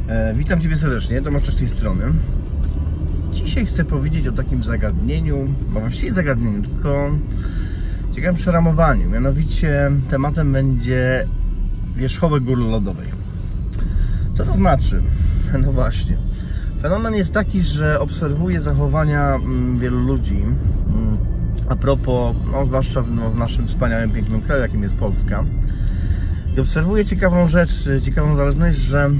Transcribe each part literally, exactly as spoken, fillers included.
E, witam Ciebie serdecznie, Tomasz z tej strony. Dzisiaj chcę powiedzieć o takim zagadnieniu, no właściwie zagadnieniu, tylko ciekawym przeramowaniu. Mianowicie tematem będzie wierzchołek góry lodowej. Co to znaczy? No właśnie. Fenomen jest taki, że obserwuję zachowania mm, wielu ludzi mm, a propos, no, zwłaszcza w, no, w naszym wspaniałym, pięknym kraju, jakim jest Polska. I obserwuję ciekawą rzecz, ciekawą zależność, że mm,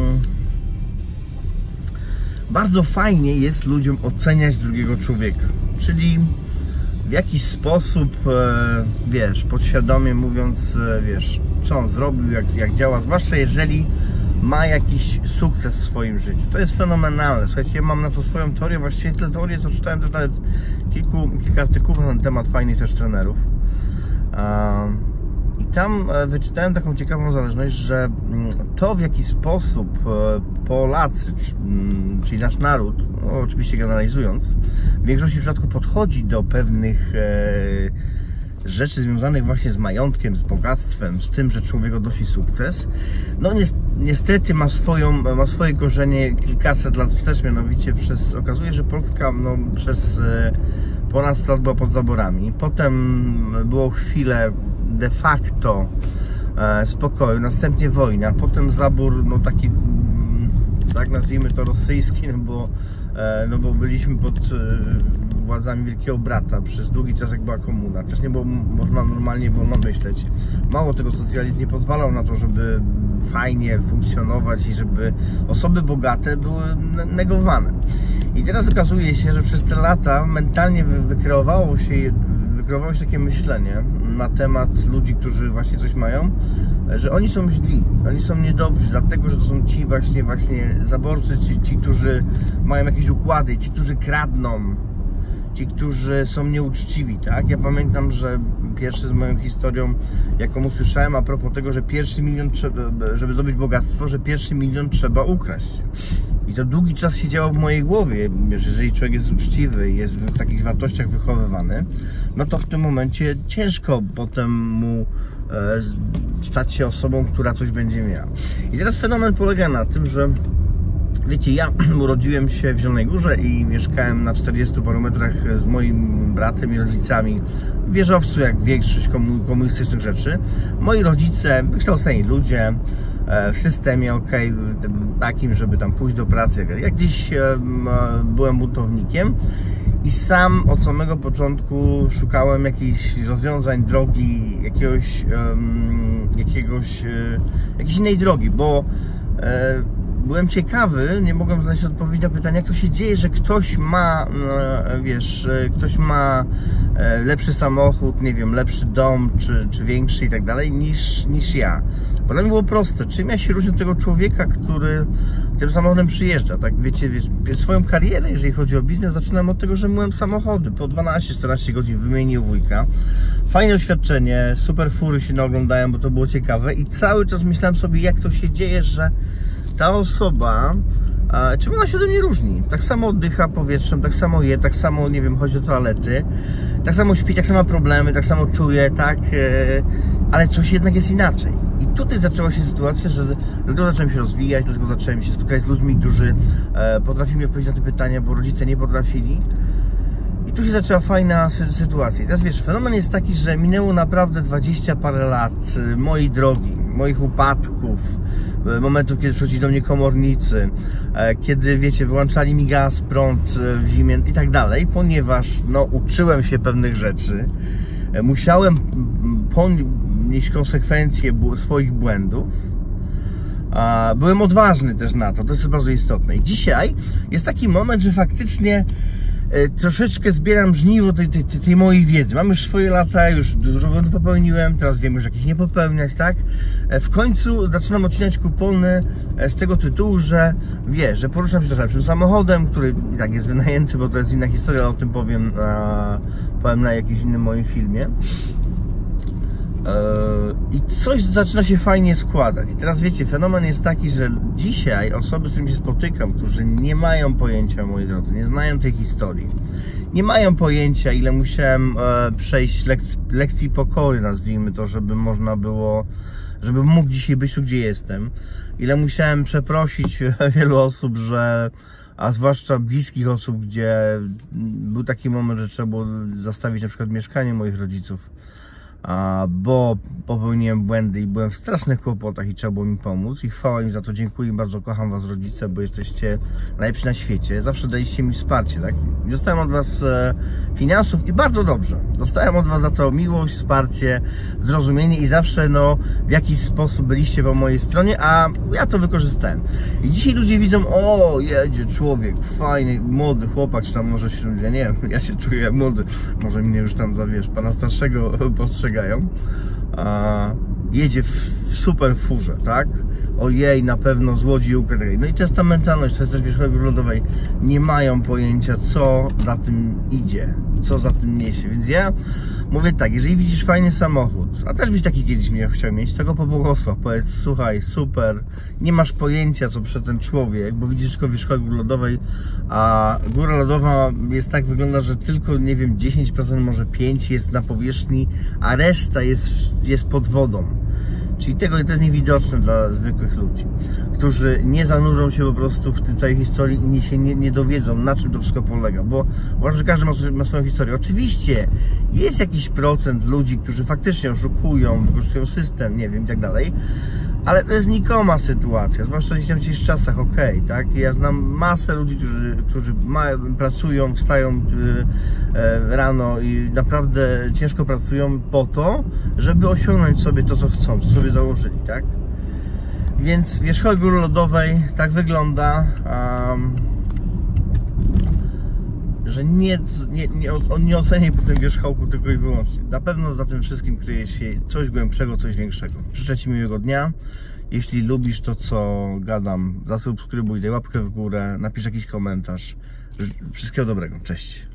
bardzo fajnie jest ludziom oceniać drugiego człowieka. Czyli w jakiś sposób, e, wiesz, podświadomie mówiąc, e, wiesz, co on zrobił, jak, jak działa, zwłaszcza jeżeli ma jakiś sukces w swoim życiu. To jest fenomenalne. Słuchajcie, ja mam na to swoją teorię, właściwie tyle teorię, co czytałem też nawet kilku, kilka artykułów na ten temat, fajnych też trenerów. E, I tam wyczytałem taką ciekawą zależność, że to, w jaki sposób Polacy, czyli nasz naród, no oczywiście generalizując, w większości przypadków podchodzi do pewnych rzeczy związanych właśnie z majątkiem, z bogactwem, z tym, że człowiek odnosi sukces, no niestety ma, swoją, ma swoje korzenie kilkaset lat wstecz, mianowicie przez, okazuje, że Polska no, przez ponad sto lat była pod zaborami. Potem było chwilę de facto e, spokoju, następnie wojna, potem zabór, no taki, tak nazwijmy to rosyjski, no bo, e, no bo byliśmy pod e, władzami Wielkiego Brata przez długi czas, jak była komuna. Też nie było można normalnie wolno myśleć. Mało tego, socjalizm nie pozwalał na to, żeby fajnie funkcjonować i żeby osoby bogate były negowane. I teraz okazuje się, że przez te lata mentalnie wykreowało się wykreowało się takie myślenie na temat ludzi, którzy właśnie coś mają, że oni są źli, oni są niedobrzy, dlatego, że to są ci właśnie, właśnie zaborcy, ci, ci, którzy mają jakieś układy, ci, którzy kradną, ci, którzy są nieuczciwi, tak? Ja pamiętam, że pierwszy z moją historią, jaką usłyszałem a propos tego, że pierwszy milion, żeby zdobyć bogactwo, że pierwszy milion trzeba ukraść. I to długi czas siedziało w mojej głowie. Jeżeli człowiek jest uczciwy i jest w takich wartościach wychowywany, no to w tym momencie ciężko potem mu e, stać się osobą, która coś będzie miała. I teraz fenomen polega na tym, że wiecie, ja urodziłem się w Zielonej Górze i mieszkałem na czterdziestu paru metrach z moim bratem i rodzicami w wieżowcu, jak większość komunistycznych rzeczy. Moi rodzice, wykształceni ludzie, w systemie ok, takim, żeby tam pójść do pracy. Jak gdzieś byłem buntownikiem i sam od samego początku szukałem jakichś rozwiązań, drogi, jakiegoś, jakiegoś, jakiejś innej drogi, bo byłem ciekawy, nie mogłem znaleźć odpowiedzi na pytanie, jak to się dzieje, że ktoś ma, wiesz, ktoś ma lepszy samochód, nie wiem, lepszy dom, czy, czy większy i tak dalej, niż, niż ja. Bo dla mnie było proste, czym ja się różnię od tego człowieka, który tym samochodem przyjeżdża, tak, wiecie, wiesz, swoją karierę, jeżeli chodzi o biznes, zaczynam od tego, że myłem samochody, po dwanaście czternaście godzin wymienił wujka, fajne doświadczenie, super fury się naoglądałem, bo to było ciekawe i cały czas myślałem sobie, jak to się dzieje, że ta osoba, e, czym ona się ode mnie różni? Tak samo oddycha powietrzem, tak samo je, tak samo, nie wiem, chodzi do toalety, tak samo śpi, tak samo ma problemy, tak samo czuje, tak, e, ale coś jednak jest inaczej. I tutaj zaczęła się sytuacja, że dlatego zacząłem się rozwijać, dlatego zacząłem się spotkać z ludźmi, którzy e, potrafili mi odpowiedzieć na te pytania, bo rodzice nie potrafili. I tu się zaczęła fajna sy sytuacja. I teraz wiesz, fenomen jest taki, że minęło naprawdę dwadzieścia parę lat mojej drogi, moich upadków, momentów, kiedy przychodzili do mnie komornicy, kiedy, wiecie, wyłączali mi gaz, prąd w zimie i tak dalej, ponieważ, no, uczyłem się pewnych rzeczy, musiałem ponieść konsekwencje swoich błędów, byłem odważny też na to, to jest bardzo istotne. I dzisiaj jest taki moment, że faktycznie troszeczkę zbieram żniwo tej, tej, tej mojej wiedzy. Mam już swoje lata, już dużo błędów popełniłem, teraz wiem już, jakich nie popełniać, tak? W końcu zaczynam odcinać kupony z tego tytułu, że wiesz, że poruszam się trochę lepszym samochodem, który i tak jest wynajęty, bo to jest inna historia, ale o tym powiem, a, powiem na jakimś innym moim filmie. I coś zaczyna się fajnie składać. I teraz wiecie, fenomen jest taki, że dzisiaj osoby, z którymi się spotykam, którzy nie mają pojęcia, moi drodzy, nie znają tej historii, nie mają pojęcia, ile musiałem przejść lekcji, lekcji pokory, nazwijmy to, żeby można było żeby mógł dzisiaj być tu, gdzie jestem. Ile musiałem przeprosić wielu osób, że, a zwłaszcza bliskich osób, gdzie był taki moment, że trzeba było zostawić na przykład mieszkanie moich rodziców, a, bo popełniłem błędy i byłem w strasznych kłopotach i trzeba było mi pomóc i chwała im za to, dziękuję im bardzo, kocham was rodzice, bo jesteście najlepsi na świecie, zawsze daliście mi wsparcie, tak? Dostałem od was e, finansów i bardzo dobrze, dostałem od was za to miłość, wsparcie, zrozumienie i zawsze no w jakiś sposób byliście po mojej stronie, a ja to wykorzystałem. I dzisiaj ludzie widzą, o jedzie człowiek, fajny, młody chłopak, czy tam może się, ja nie wiem, ja się czuję młody, może mnie już tam za, wiesz, pana starszego postrzegają, a, jedzie w, w super furze, tak? Ojej, na pewno z Łodzi i ukradł. No i to jest ta mentalność, to jest też wierzchołek ludowej. Nie mają pojęcia, co za tym idzie, co za tym niesie. Więc ja mówię tak, jeżeli widzisz fajny samochód, a też byś taki kiedyś mnie chciał mieć, tego pobłogosław, powiedz, słuchaj, super, nie masz pojęcia, co przed ten człowiek, bo widzisz tylko wierzchołek góry lodowej, a góra lodowa jest tak, wygląda, że tylko, nie wiem, dziesięć procent, może pięć procent jest na powierzchni, a reszta jest, jest pod wodą. Czyli tego to jest niewidoczne dla zwykłych ludzi, którzy nie zanurzą się po prostu w tej całej historii i nie się nie, nie dowiedzą, na czym to wszystko polega, bo uważam, że każdy ma, ma swoją historię. Oczywiście jest jakiś procent ludzi, którzy faktycznie oszukują, wykorzystują system, nie wiem, i tak dalej, ale to jest nikoma sytuacja, zwłaszcza w dzisiejszych czasach, ok, tak? Ja znam masę ludzi, którzy, którzy mają, pracują, wstają yy, yy, rano i naprawdę ciężko pracują po to, żeby osiągnąć sobie to, co chcą, co sobie założyli, tak? Więc wierzchołek góry lodowej tak wygląda, um, że nie, nie, nie, nie oceniaj po tym wierzchołku tylko i wyłącznie. Na pewno za tym wszystkim kryje się coś głębszego, coś większego. Życzę ci miłego dnia. Jeśli lubisz to, co gadam, zasubskrybuj, daj łapkę w górę, napisz jakiś komentarz. Wszystkiego dobrego. Cześć.